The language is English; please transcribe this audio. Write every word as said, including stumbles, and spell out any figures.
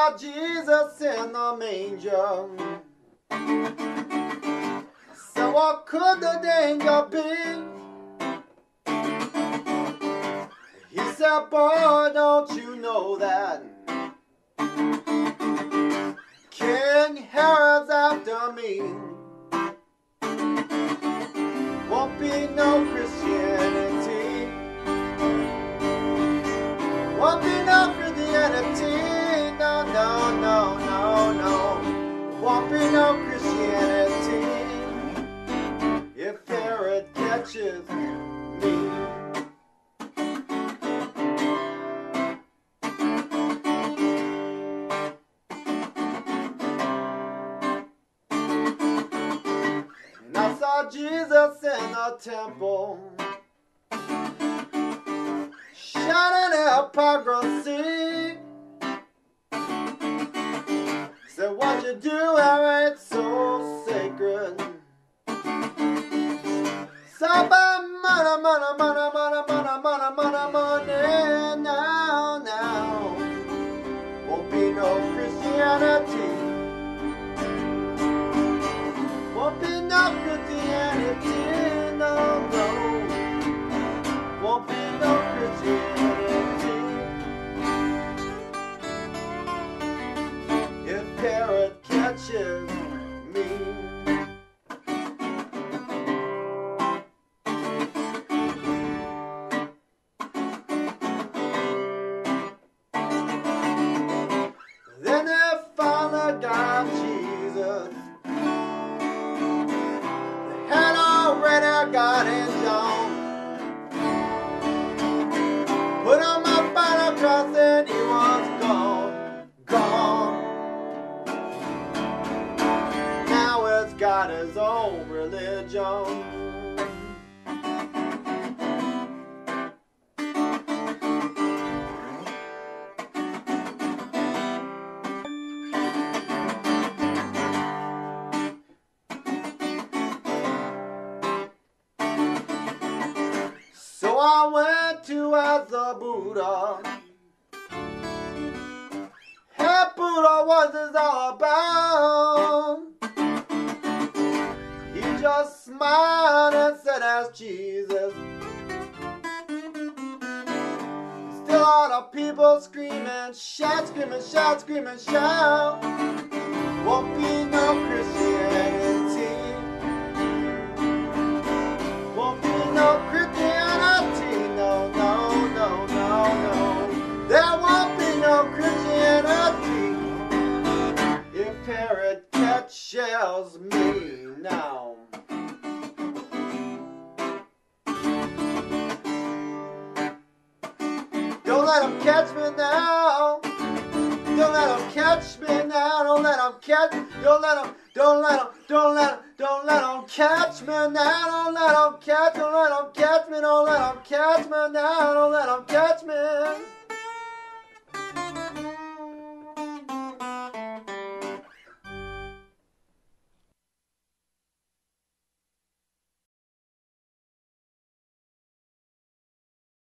saw Jesus in the manger. So what could the danger be? He said, boy, don't you know that King Herod's after me? Won't be no Christianity. Won't be no Christianity. No, no, no, no, no. Won't be no Christianity if Herod catches me. And I saw Jesus in the temple, shining hypocrisy. Said, what you do here ain't so sacred. So by money, money, money, money, money, money, money, money, now, now, won't be no Christianity. Won't be no Christianity, no, no. Won't be no Christianity if Herod catches me. Then they found the guy Jesus. They had already got him John. Put him up on a cross and he was gone, gone. Now he's got his own religion. So I went to ask the Buddha, hey Buddha, what's this all about? He just smiled and said, ask Jesus. Still all the people screaming, shout, screaming, shout, screaming, shout. Won't be no Christianity. Won't be no Christianity. No, no, no, no, no. There won't be no Christianity if Herod catches me now. Don't let him catch me now. Don't let him catch me now. Don't let him catch. Don't let him. Don't let him. Don't let him. Don't let him catch me now. Don't let him catch. Don't let him catch me. Don't let him catch me now. Don't let him catch me.